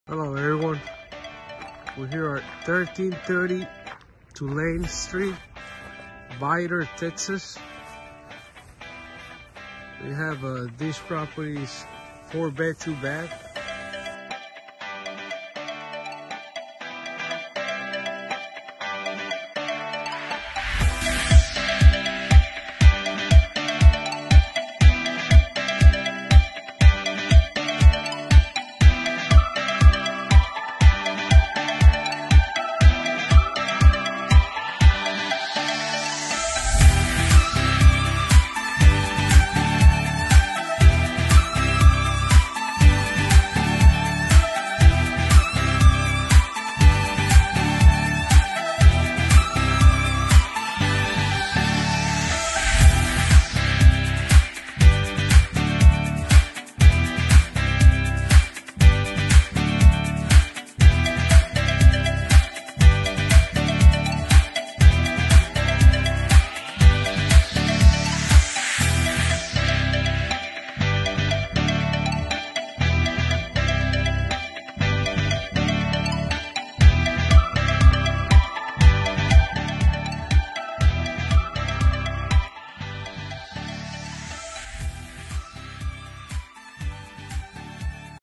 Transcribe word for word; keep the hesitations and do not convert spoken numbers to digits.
Hello everyone, we're here at thirteen thirty Tulane Street, Vidor, Texas. We have uh, these properties, four bed, two bath.